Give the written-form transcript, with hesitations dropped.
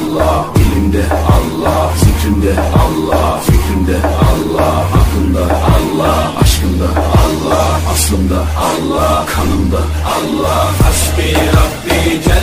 Allah, dilimde Allah, zikrimde Allah, fikrimde Allah, aklımda Allah, aşkımda Allah, aslımda Allah, kanımda Allah. Hasbi Rabbi